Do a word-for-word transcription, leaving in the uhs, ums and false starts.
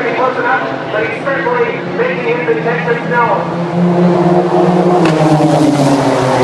getting close enough, but he's certainly making his intentions known.